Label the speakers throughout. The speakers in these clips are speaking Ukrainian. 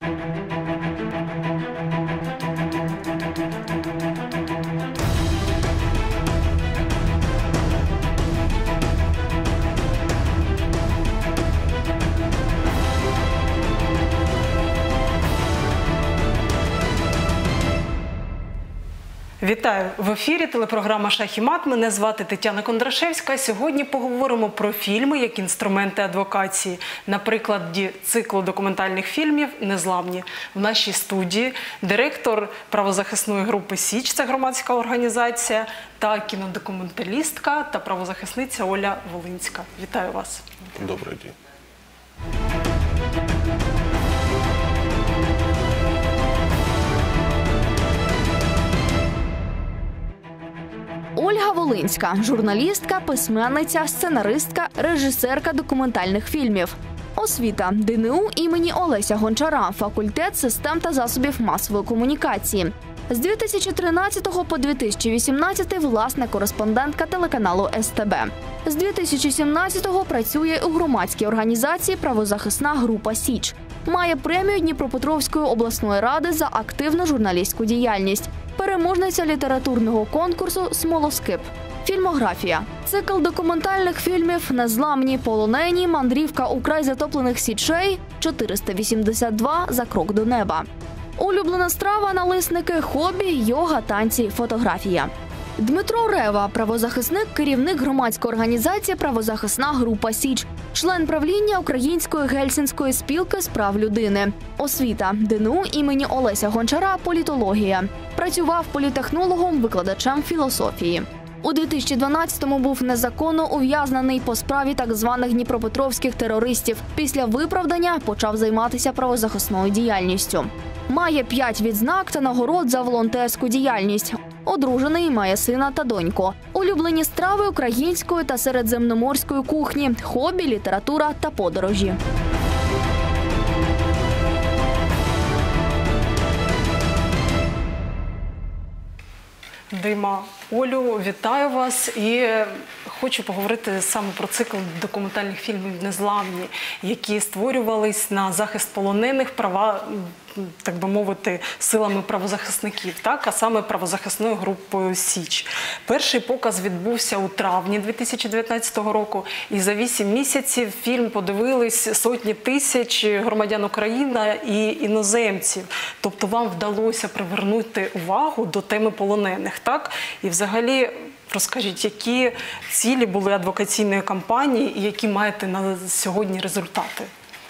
Speaker 1: Вітаю! В ефірі телепрограма «Шах і мат». Мене звати Тетяна Кондрашевська. Сьогодні поговоримо про фільми як інструменти адвокації. На прикладі циклу документальних фільмів «Незламні». В нашій студії директор правозахисної групи «Січ», це громадська організація, та кінодокументалістка та правозахисниця Оля Волинська. Вітаю вас!
Speaker 2: Добрий день.
Speaker 3: Ольга Волинська – журналістка, письменниця, сценаристка, режисерка документальних фільмів. Освіта – ДНУ імені Олеся Гончара, факультет систем та засобів масової комунікації. З 2013 по 2018 – власна кореспондентка телеканалу СТБ. З 2017 працює у громадській організації «Правозахисна група Січ». Має премію Дніпропетровської обласної ради за активну журналістську діяльність. Переможниця літературного конкурсу «Смолоскип». Фільмографія. Цикл документальних фільмів «Незламні», «Полонені», «Мандрівка у край затоплених січей», «482. За крок до неба». Улюблена страва, налисники, хобі, йога, танці, фотографія. Дмитро Рева – правозахисник, керівник громадської організації «Правозахисна група Січ», член правління Української гельсінської спілки з прав людини. Освіта – ДНУ імені Олеся Гончара, політологія. Працював політехнологом, викладачем філософії. У 2012-му був незаконно ув'язнений по справі так званих дніпропетровських терористів. Після виправдання почав займатися правозахисною діяльністю. Має 5 відзнак та нагород за волонтерську діяльність. Одружений, має сина та доньку. Улюблені страви української та середземноморської кухні, хобі, література та подорожі.
Speaker 1: Дима, Олю, вітаю вас і хочу поговорити саме про цикл документальних фільмів «Незламні», які створювались на захист полонених, права, так би мовити, силами правозахисників, так? А саме правозахисною групою «Січ». Перший показ відбувся у травні 2019 року, і за 8 місяців фільм подивились сотні тисяч громадян України і іноземців. Тобто вам вдалося привернути увагу до теми полонених, так? І взагалі, розкажіть, які цілі були адвокаційної кампанії і які маєте на сьогодні результати?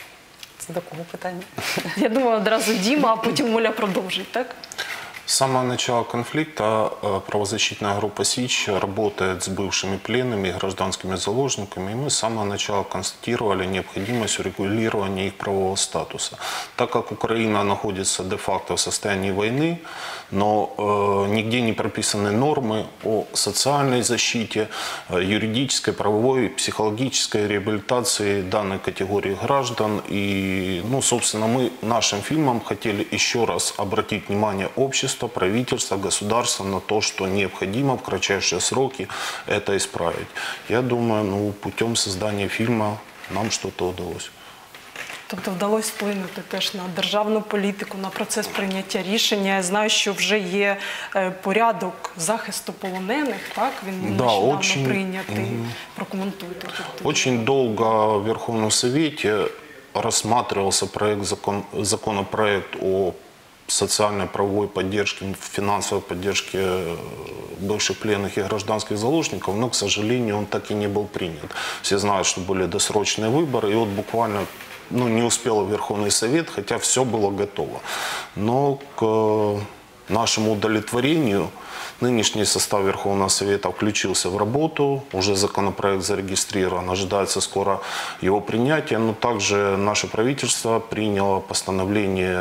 Speaker 4: Це до кого питання?
Speaker 1: Я думаю, одразу Діма, а потім Оля продовжить, так?
Speaker 2: С самого начала конфликта правозащитная группа «Сич» работает с бывшими пленными и гражданскими заложниками. И мы с самого начала констатировали необходимость урегулирования их правового статуса. Так как Украина находится де-факто в состоянии войны, но нигде не прописаны нормы о социальной защите, юридической, правовой, психологической реабилитации данной категории граждан. И, собственно, мы нашим фильмом хотели еще раз обратить внимание общества, правительства, государства на то, что необходимо в кратчайшие сроки это исправить. Я думаю, путем создания фильма нам что-то удалось.
Speaker 1: Тобто вдалося вплинути теж на державну політику, на процес прийняття рішення. Я знаю, що вже є порядок захисту полонених, так? Він нещодавно прийнятий. Прокоментуйте.
Speaker 2: Очень долго в Верховном Совете рассматривался законопроект о социальной правовой поддержке, финансовой поддержке бывших пленных и гражданских заложников, но, к сожалению, он так и не был принят. Все знают, что были досрочные выборы, и вот буквально не успел Верховный Совет, хотя все было готово. Но к нашему удовлетворению нынешний состав Верховного Совета включился в работу, уже законопроект зарегистрирован, ожидается скоро его принятие, но также наше правительство приняло постановление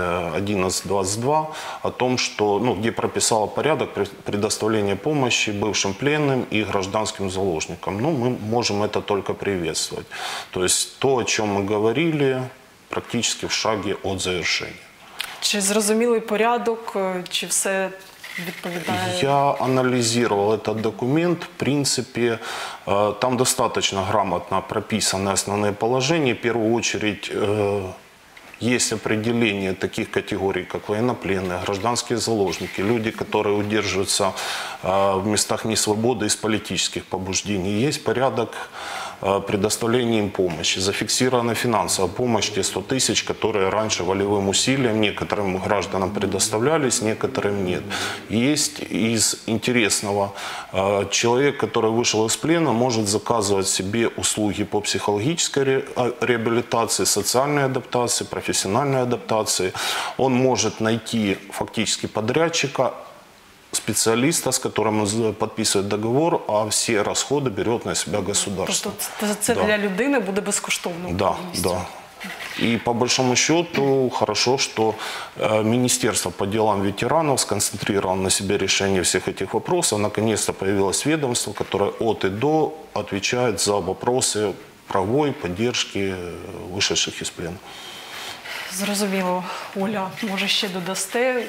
Speaker 2: 1122 о том, что, где прописало порядок предоставления помощи бывшим пленным и гражданским заложникам. Мы можем это только приветствовать. То есть то, о чем мы говорили, практически в шаге от завершения.
Speaker 1: Чи зрозумілий порядок, чи все відповідає?
Speaker 2: Я анализировал этот документ. В принципе, там достаточно грамотно прописаны основные положения. В первую очередь, есть определение таких категорий, как военнопленные, гражданские заложники, люди, которые удерживаются в местах несвободы из политических побуждений. Есть порядок предоставления им помощи. Зафиксирована финансовая помощь, те 100 тысяч, которые раньше волевым усилием некоторым гражданам предоставлялись, некоторым нет. Есть из интересного, человек, который вышел из плена, может заказывать себе услуги по психологической реабилитации, социальной адаптации, профессиональной адаптации. Он может найти фактически подрядчика, специалиста, с которым он подписывает договор, а всі розходи берет на себе государство.
Speaker 1: Тобто це для людини буде безкоштовно?
Speaker 2: Да,
Speaker 1: повністю?
Speaker 2: да. И по большому счету хорошо, что Министерство по делам ветеранов сконцентрировало на себе решение всех этих вопросов. Наконец-то появилось ведомство, которое от и до отвечает за вопросы правовой поддержки вышедших из плена.
Speaker 1: Зрозуміло. Оля, може ще додасте,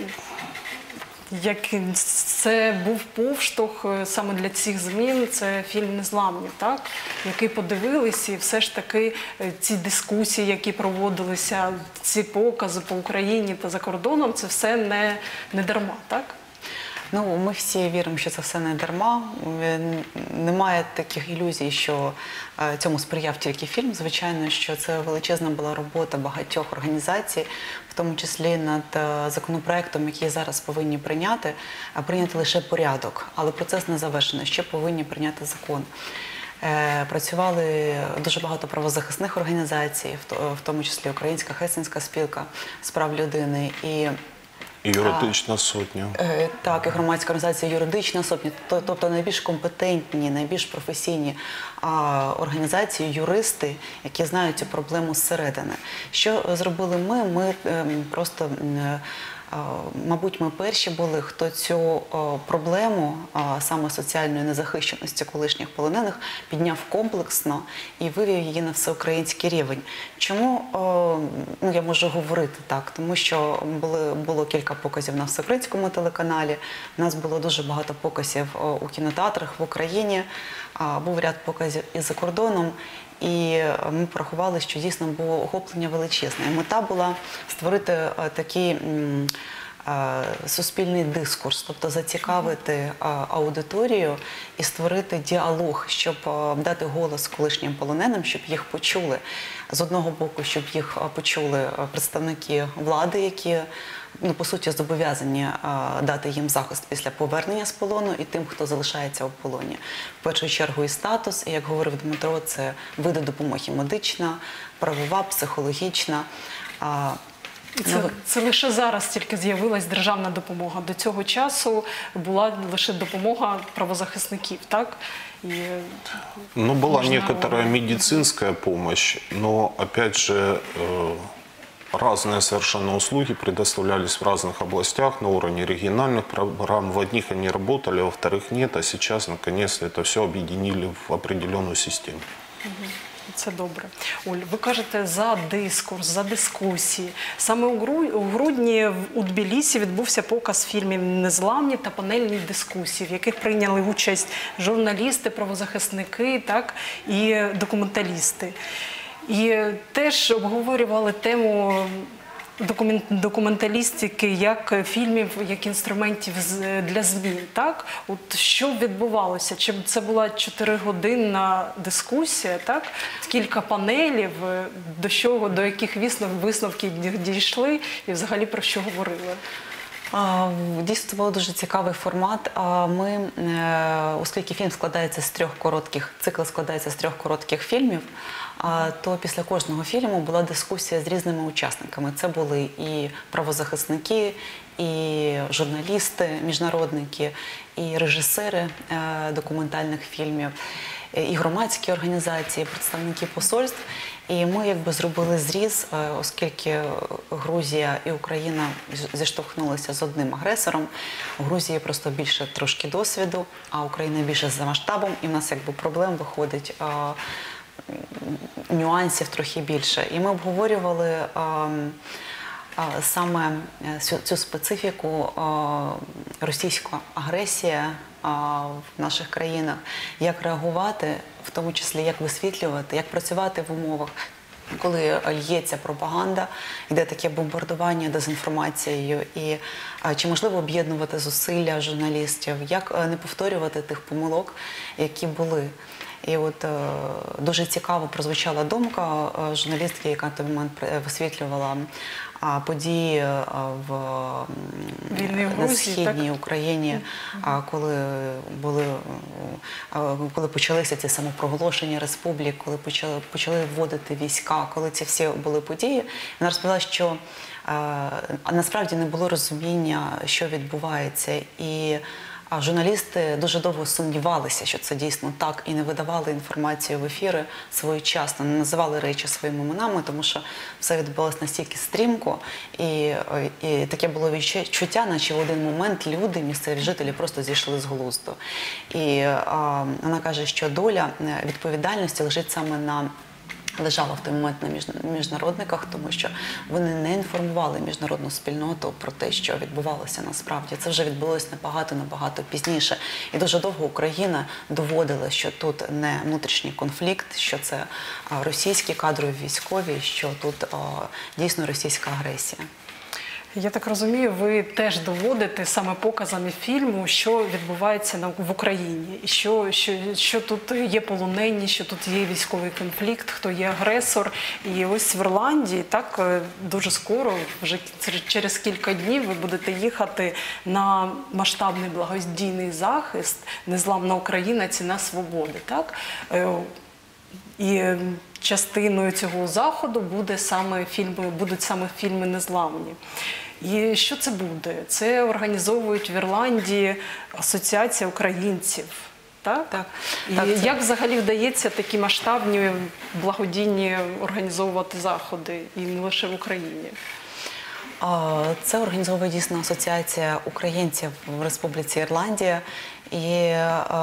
Speaker 1: як це був повштовх саме для цих змін, це фільм «Незламні», так? Який подивились, і все ж таки ці дискусії, які проводилися, ці покази по Україні та за кордоном, це все не дарма, так?
Speaker 4: Ну, ми всі віримо, що це все не дарма. Немає таких ілюзій, що цьому сприяв тільки фільм. Звичайно, що це величезна була робота багатьох організацій, в тому числі над законопроектом, який зараз повинні прийняти. Прийняти лише порядок, але процес не завершений. Ще повинні прийняти закон. Працювали дуже багато правозахисних організацій, в тому числі Українська Хельсінська спілка з прав людини і
Speaker 2: Юридична сотня.
Speaker 4: Так, і громадська організація «Юридична сотня», тобто найбільш компетентні, найбільш професійні організації, юристи, які знають цю проблему зсередини. Що зробили ми? Ми просто, мабуть, ми перші були, хто цю проблему саме соціальної незахищеності колишніх полонених підняв комплексно і вивів її на всеукраїнський рівень. Чому я можу говорити так? Тому що було кілька показів на всеукраїнському телеканалі, у нас було дуже багато показів у кінотеатрах в Україні, був ряд показів і за кордоном. І ми порахували, що дійсно було охоплення величезне. І мета була створити такий суспільний дискурс, тобто зацікавити аудиторію і створити діалог, щоб дати голос колишнім полоненим, щоб їх почули. З одного боку, щоб їх почули представники влади, які, по суті, зобов'язані дати їм захист після повернення з полону, і тим, хто залишається у полоні. В першу чергу і статус, і, як говорив Дмитро, це види допомоги медична, правова, психологічна.
Speaker 1: Це лише зараз тільки з'явилась державна допомога. До цього часу була лише допомога правозахисників, так?
Speaker 2: Была некоторая медицинская помощь, но, опять же, разные совершенно услуги предоставлялись в разных областях на уровне региональных программ. В одних они работали, во вторых нет, а сейчас, наконец-то, это все объединили в определенную систему.
Speaker 1: Це добре. Оль, ви кажете за дискурс, за дискусії. Саме у грудні у Тбілісі відбувся показ фільмів «Незламні» та панельні дискусії, в яких прийняли участь журналісти, правозахисники, так, і документалісти. І теж обговорювали тему документалістики як фільмів, як інструментів для змін, так? От що відбувалося? Чи це була 4-годинна дискусія, так? Кілька панелів, до яких висновків дійшли і взагалі про що говорили?
Speaker 4: Дійсно, це був дуже цікавий формат. Оскільки фільм складається з цикл складається з 3 коротких фільмів, то після кожного фільму була дискусія з різними учасниками. Це були і правозахисники, і журналісти, міжнародники, і режисери документальних фільмів, і громадські організації, представники посольств. І ми зробили зріз, оскільки Грузія і Україна зіштовхнулися з одним агресором. У Грузії просто більше трошки досвіду, а Україна більше за масштабом. І в нас проблем виходить, нюансів трохи більше. І ми обговорювали саме цю специфіку російської агресії в наших країнах, як реагувати, в тому числі як висвітлювати, як працювати в умовах коли лється пропаганда, йде таке бомбардування дезінформацією, і чи можливо об'єднувати зусилля журналістів, як не повторювати тих помилок, які були. І от дуже цікаво прозвучала думка журналістки, яка в той момент висвітлювала події на Східній Україні, коли почалися ці самопроголошення республік, коли почали вводити війська, коли ці всі були події. Вона розповіла, що насправді не було розуміння, що відбувається, і журналісти дуже довго сумнівалися, що це дійсно так, і не видавали інформацію в ефіри своєчасно, не називали речі своїми іменами, тому що все відбулося настільки стрімко, і таке було відчуття, наче в один момент люди, місцеві жителі просто зійшли з глузду. І вона каже, що доля відповідальності лежала в той момент на міжнародниках, тому що вони не інформували міжнародну спільноту про те, що відбувалося насправді. Це вже відбулося набагато пізніше. І дуже довго Україна доводила, що тут не внутрішній конфлікт, що це російські кадрові військові, що тут дійсно російська агресія.
Speaker 1: Я так розумію, ви теж доводите саме показами фільму, що відбувається в Україні, і що тут є полонені, що тут є військовий конфлікт, хто є агресор. І ось в Ірландії, так, дуже скоро, вже через кілька днів ви будете їхати на масштабний благодійний захист «Незламна Україна. Ціна свободи», так? І частиною цього заходу будуть саме фільми «Незламні». І що це буде? Це організовують в Ірландії Асоціація українців. Так?
Speaker 4: Так.
Speaker 1: І як взагалі вдається такі масштабні благодійні організовувати заходи, і не лише в Україні?
Speaker 4: Це організовує дійсно Асоціація українців в Республіці Ірландія. І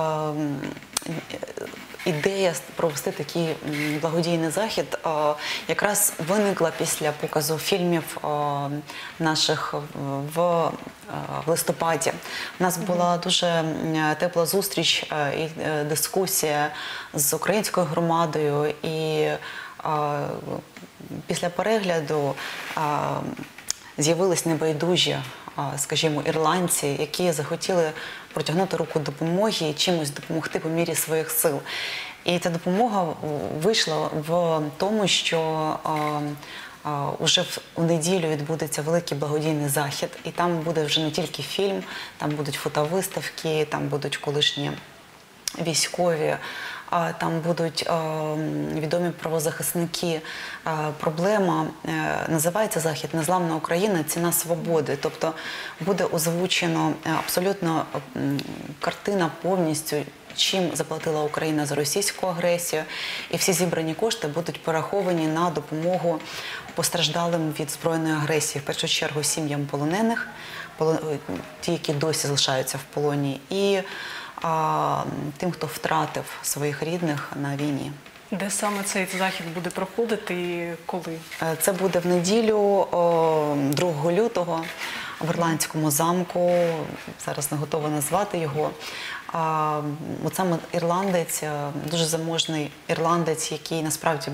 Speaker 4: ідея провести такий благодійний захід якраз виникла після показу фільмів наших в листопаді. У нас була дуже тепла зустріч і дискусія з українською громадою, і після перегляду з'явились небайдужі, скажімо, ірландці, які захотіли протягнути руку допомоги і чимось допомогти по мірі своїх сил. І ця допомога вийшла в тому, що уже у неділю відбудеться великий благодійний захід, і там буде вже не тільки фільм, там будуть фотовиставки, там будуть колишні військові, там будуть відомі правозахисники. Проблема, називається захід «Незламна Україна. Ціна свободи». Тобто буде озвучено абсолютно картина повністю, чим заплатила Україна за російську агресію, і всі зібрані кошти будуть перераховані на допомогу постраждалим від збройної агресії, в першу чергу сім'ям полонених, ті, які досі залишаються в полоні, і тим, хто втратив своїх рідних на війні.
Speaker 1: Де саме цей захід буде проходити і коли?
Speaker 4: Це буде в неділю, 2 лютого, в Ірландському замку. Зараз не готова назвати його. От саме ірландець, дуже заможний ірландець, який насправді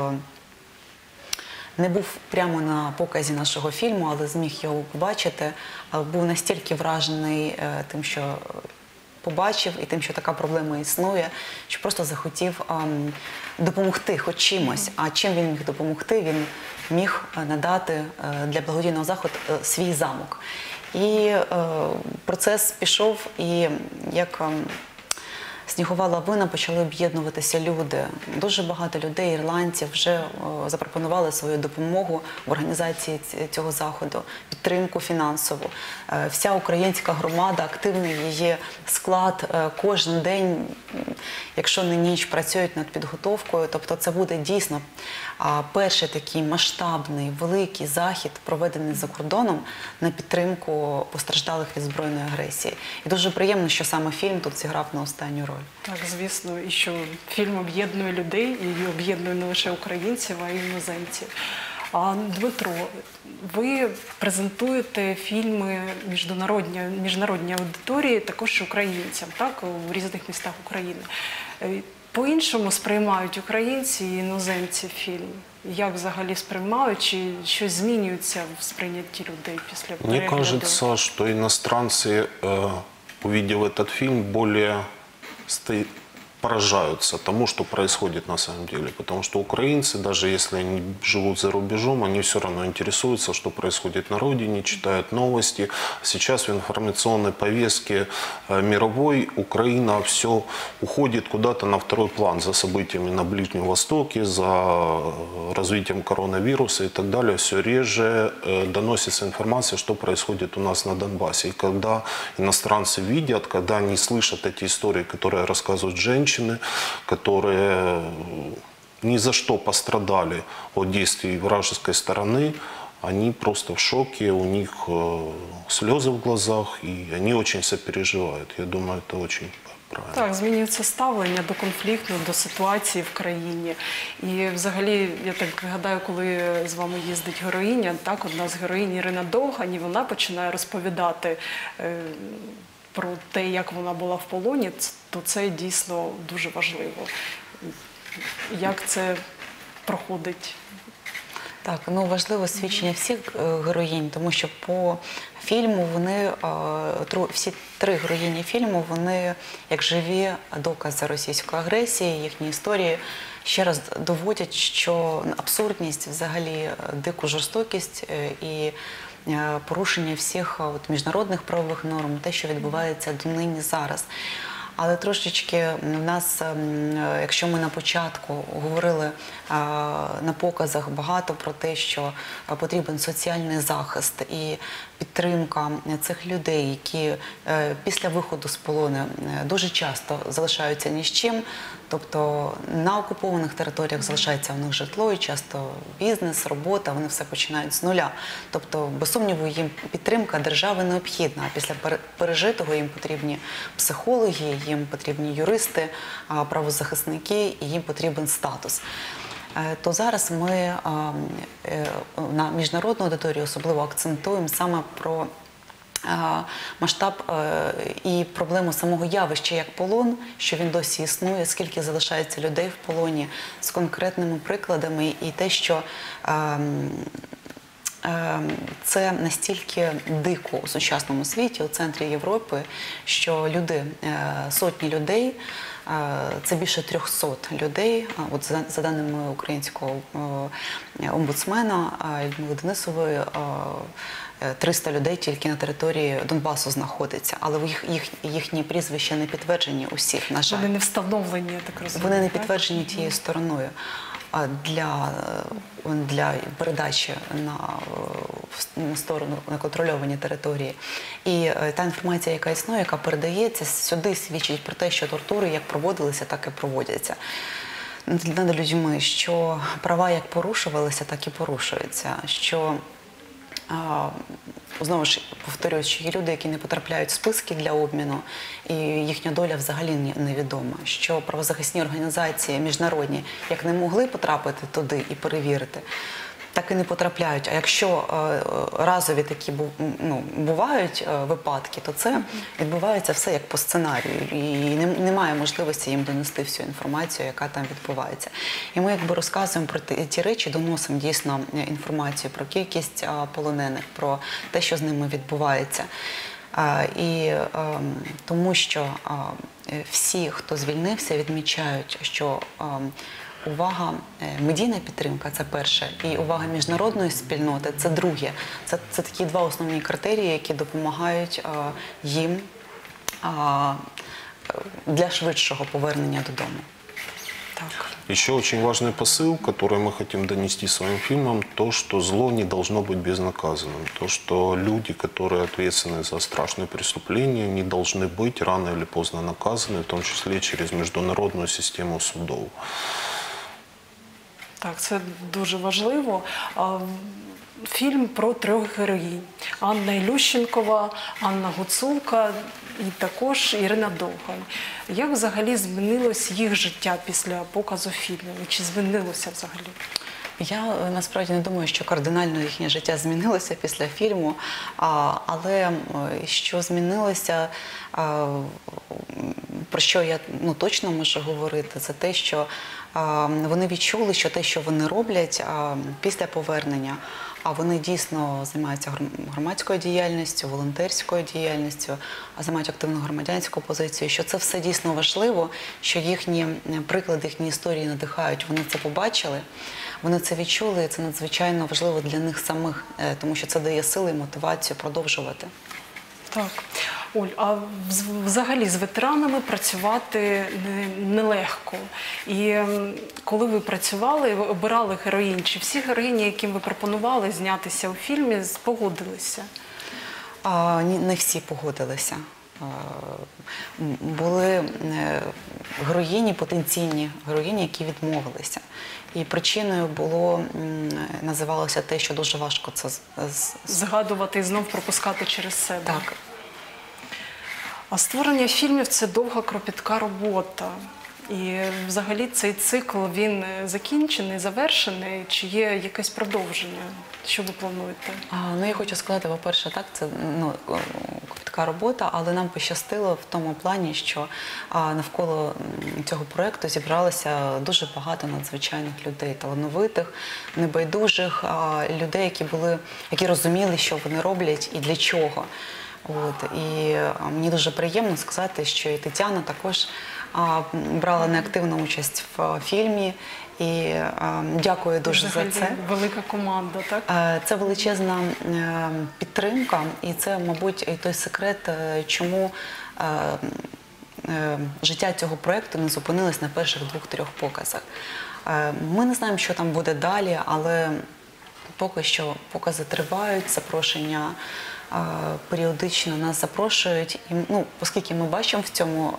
Speaker 4: не був прямо на показі нашого фільму, але зміг його побачити, був настільки вражений тим, що побачив, і тим, що така проблема існує, що просто захотів допомогти хоч чимось. А чим він міг допомогти? Він міг надати для благодійного заходу свій замок. І процес пішов, і як снігова лавина почали об'єднуватися люди. Дуже багато людей, ірландців, вже запропонували свою допомогу в організації цього заходу, підтримку фінансову. Вся українська громада, активний її склад, кожен день, якщо не ніч, працюють над підготовкою. Тобто це буде дійсно перший такий масштабний, великий захід, проведений за кордоном на підтримку постраждалих від збройної агресії. І дуже приємно, що саме фільм тут зіграв на останню роль.
Speaker 1: Так, звісно, і що фільм об'єднує людей, і об'єднує не лише українців, а й іноземців. А Дмитро, ви презентуєте фільми міжнародній аудиторії, також українцям, так, у різних містах України. По-іншому сприймають українці і іноземці фільм? Як взагалі сприймають? Чи щось змінюється в сприйнятті людей після перегляду?
Speaker 2: Мне кажется, что иностранцы, увидев этот фильм, более поражаются тому, что происходит на самом деле. Потому что украинцы, даже если они живут за рубежом, они все равно интересуются, что происходит на родине, читают новости. Сейчас в информационной повестке мировой Украина все уходит куда-то на второй план за событиями на Ближнем Востоке, за развитием коронавируса и так далее. Все реже доносится информация, что происходит у нас на Донбассе. И когда иностранцы видят, когда они слышат эти истории, которые рассказывают женщины, которые ни за что пострадали от действий вражеской стороны, они просто в шоке, у них слезы в глазах, и они очень сопереживают. Я думаю, это очень правильно.
Speaker 1: Так, змінюється ставлення до конфлікту, до ситуації в країні. І взагалі, я так гадаю, коли з вами їздить героїня, так, одна з героїнь Ірина Довгань, і вона починає розповідати про те, як вона була в полоні, то це дійсно дуже важливо. Як це проходить?
Speaker 4: Так, ну важливо свідчення всіх героїнь, тому що по фільму вони, всі три героїні фільму, вони як живі докази російської агресії, їхні історії ще раз доводять, що абсурдність, взагалі дику жорстокість і порушення всіх міжнародних правових норм, те, що відбувається донині зараз. Але трошечки в нас, якщо ми на початку говорили на показах багато про те, що потрібен соціальний захист і підтримка цих людей, які після виходу з полону дуже часто залишаються ні з чим, тобто на окупованих територіях залишається в них житло і часто бізнес, робота, вони все починають з нуля. Тобто, без сумніву, їм підтримка держави необхідна, а після пережитого їм потрібні психологи, їм потрібні юристи, правозахисники і їм потрібен статус. То зараз ми на міжнародну аудиторію особливо акцентуємо саме про масштаб і проблему самого явища як полон, що він досі існує, скільки залишається людей в полоні, з конкретними прикладами і те, що це настільки дико у сучасному світі, у центрі Європи, що люди, сотні людей, це більше 300 людей, от за даними українського омбудсмена Людмили Денисової, 300 людей тільки на території Донбасу знаходиться, але їхні прізвища не підтверджені усіх, на жаль.
Speaker 1: Вони не встановлені, я так розумію.
Speaker 4: Вони не підтверджені тією стороною. Для передачі на сторону, на контрольовані території. І та інформація, яка існує, яка передається, сюди свідчить про те, що тортури як проводилися, так і проводяться над людьми, що права як порушувалися, так і порушуються, що знову ж повторюю, що є люди, які не потрапляють в списки для обміну, і їхня доля взагалі невідома. Що правозахисні організації міжнародні як не могли потрапити туди і перевірити, так і не потрапляють. А якщо разові такі бувають випадки, то це відбувається все як по сценарію. І немає можливості їм донести всю інформацію, яка там відбувається. І ми якби розказуємо про ті речі, доносимо дійсно інформацію про кількість полонених, про те, що з ними відбувається. І тому що всі, хто звільнився, відмічають, що увага, медійна підтримка – це перше, і увага міжнародної спільноти – це друге. Це такі два основні критерії, які допомагають їм для швидшого повернення додому.
Speaker 1: Так.
Speaker 2: Еще очень важный посыл, который мы хотим донести своим фильмом, то, что зло не должно быть безнаказанным. То, что люди, которые ответственны за страшные преступления, не должны быть рано или поздно наказаны, в том числе через международную систему судов.
Speaker 1: Так, це дуже важливо. Фільм про трьох героїнь. Анна Ілющенкова, Анна Гуцулка і також Ірина Довгань. Як взагалі змінилось їх життя після показу фільму? Чи змінилося взагалі?
Speaker 4: Я насправді не думаю, що кардинально їхнє життя змінилося після фільму, але що змінилося, про що я точно можу говорити, це те, що вони відчули, що те, що вони роблять після повернення, а вони дійсно займаються громадською діяльністю, волонтерською діяльністю, займають активну громадянську позицію, що це все дійсно важливо, що їхні приклади, їхні історії надихають, вони це побачили, вони це відчули, і це надзвичайно важливо для них самих, тому що це дає сили і мотивацію продовжувати.
Speaker 1: Так. Оль, а взагалі з ветеранами працювати нелегко. І коли ви працювали, ви обирали героїнь, чи всі героїні, яким ви пропонували знятися у фільмі, погодилися?
Speaker 4: Не всі погодилися. Були героїні, потенційні героїні, які відмовилися. І причиною називалося те, що дуже важко це
Speaker 1: згадувати і знов пропускати через себе.
Speaker 4: Так.
Speaker 1: А створення фільмів – це довга, кропітка робота. І взагалі цей цикл, він закінчений, завершений, чи є якесь продовження? Що ви плануєте?
Speaker 4: Я хочу сказати, по-перше, так, це кропітка робота, але нам пощастило в тому плані, що навколо цього проєкту зібралося дуже багато надзвичайних людей, талановитих, небайдужих, людей, які розуміли, що вони роблять і для чого. І мені дуже приємно сказати, що і Тетяна також брала неактивну участь в фільмі. І дякую дуже за це.
Speaker 1: Велика команда, так?
Speaker 4: Це величезна підтримка, і це, мабуть, і той секрет, чому життя цього проєкту не зупинилось на перших 2-3 показах. Ми не знаємо, що там буде далі, але поки що покази тривають, запрошення періодично нас запрошують. І, оскільки ми бачимо в цьому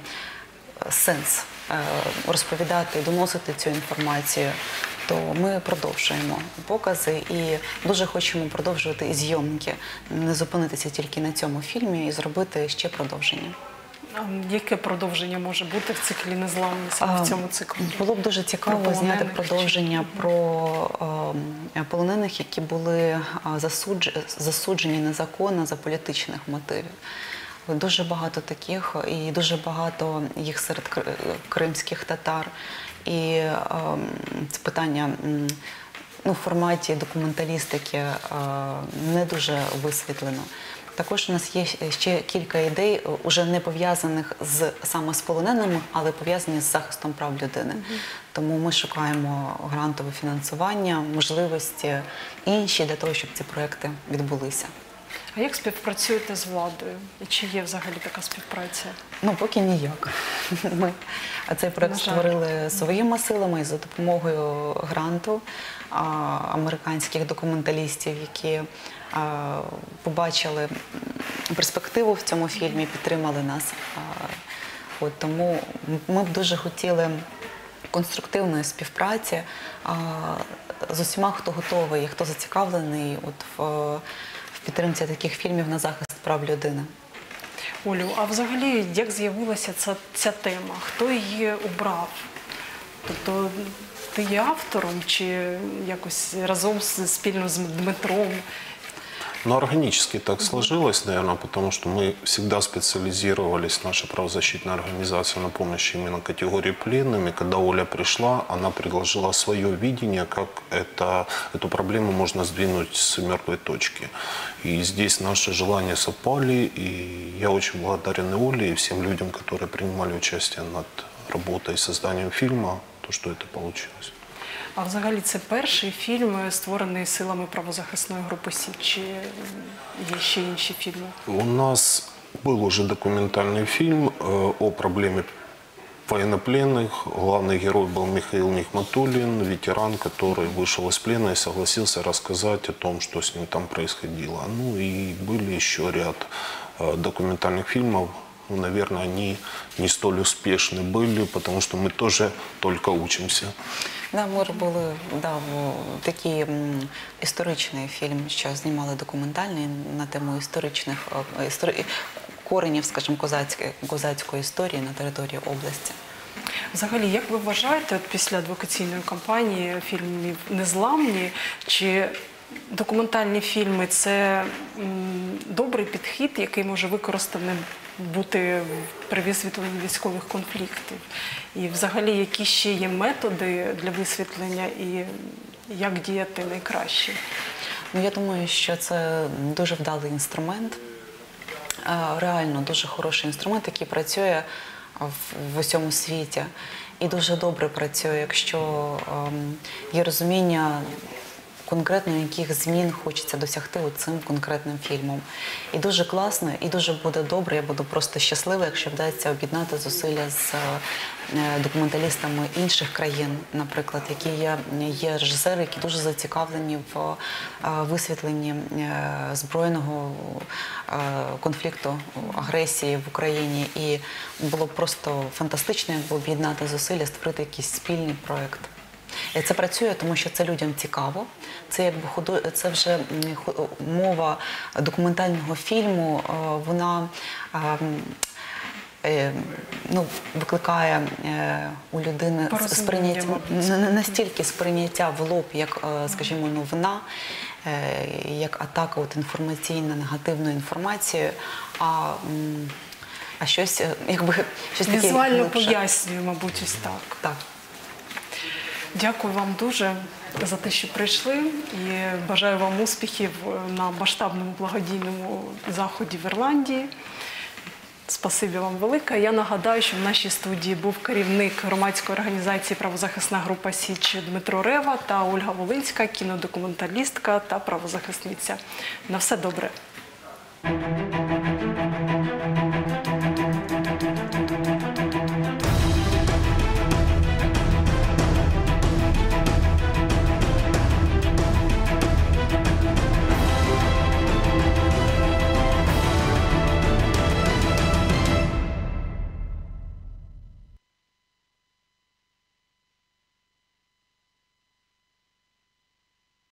Speaker 4: сенс розповідати, доносити цю інформацію, то ми продовжуємо покази і дуже хочемо продовжувати і зйомки, не зупинитися тільки на цьому фільмі і зробити ще продовження.
Speaker 1: Яке продовження може бути в циклі «Незламність», в цьому циклі?
Speaker 4: Було б дуже цікаво зняти продовження про полонених, які були засуджені незаконно за політичних мотивів. Дуже багато таких, і дуже багато їх серед кримських татар. І це питання в форматі документалістики не дуже висвітлено. Також у нас є ще кілька ідей, уже не пов'язаних саме з полоненими, але пов'язані з захистом прав людини. Тому ми шукаємо грантове фінансування, можливості інші для того, щоб ці проекти відбулися.
Speaker 1: А як співпрацюєте з владою? І чи є взагалі така співпраця?
Speaker 4: Поки ніяк. Ми цей проект створили своїми силами і за допомогою гранту американських документалістів, які побачили перспективу в цьому фільмі, підтримали нас. Тому ми б дуже хотіли конструктивної співпраці з усіма, хто готовий, хто зацікавлений в підтримці таких фільмів на захист прав людини.
Speaker 1: Олю, а взагалі як з'явилася ця тема? Хто її обрав? Тобто ти є автором чи якось разом спільно з Дмитром?
Speaker 2: Органически так сложилось, наверное, потому что мы всегда специализировались, наша правозащитная организация, на помощи именно категории пленным. И когда Оля пришла, она предложила свое видение, как эту проблему можно сдвинуть с мертвой точки. И здесь наши желания совпали, и я очень благодарен и Оле, и всем людям, которые принимали участие над работой и созданием фильма, то, что это получилось.
Speaker 1: А взагалі це перший фільм, створений силами правозахисної групи «Січ», чи є ще інші фільми?
Speaker 2: У нас был уже документальный фильм о проблеме военнопленных. Главный герой был Михаил Нихматуллин, ветеран, который вышел из плена и согласился рассказать о том, что с ним там происходило. И были еще ряд документальных фильмов. Наверное, они не столь успешны были, потому что мы тоже только учимся.
Speaker 4: Ми робили такий історичний фільм, що знімали документальний на тему історичних коренів, скажімо, козацької історії на території області.
Speaker 1: Взагалі, як ви вважаєте, от після адвокаційної кампанії фільмів «Незламні», чи документальні фільми – це добрий підхід, який може використаним бути при висвітленні військових конфліктів? І взагалі, які ще є методи для висвітлення і як діяти найкраще?
Speaker 4: Ну, я думаю, що це дуже вдалий інструмент, реально дуже хороший інструмент, який працює в усьому світі. І дуже добре працює, якщо є розуміння конкретно, яких змін хочеться досягти цим конкретним фільмом. І дуже класно, і дуже буде добре, я буду просто щаслива, якщо вдасться об'єднати зусилля з документалістами інших країн, наприклад, які є режисери, які дуже зацікавлені в висвітленні збройного конфлікту, агресії в Україні. І було б просто фантастично, якби об'єднати зусилля, створити якийсь спільний проєкт. І це працює, тому що це людям цікаво. Це якби це вже мова документального фільму. Вона викликає у людини сприйняття, не настільки сприйняття в лоб, як, скажімо, новина, як атака інформаційна, негативною інформацією, а щось, якби, щось таке
Speaker 1: Візуально
Speaker 4: глибше.
Speaker 1: пояснює, мабуть, ось так.
Speaker 4: Так.
Speaker 1: Дякую вам дуже за те, що прийшли, і бажаю вам успіхів на масштабному благодійному заході в Ірландії. Спасибі вам велике. Я нагадаю, що в нашій студії був керівник громадської організації «Правозахисна група Січ» Дмитро Рева та Ольга Волинська, кінодокументалістка та правозахисниця. На все добре.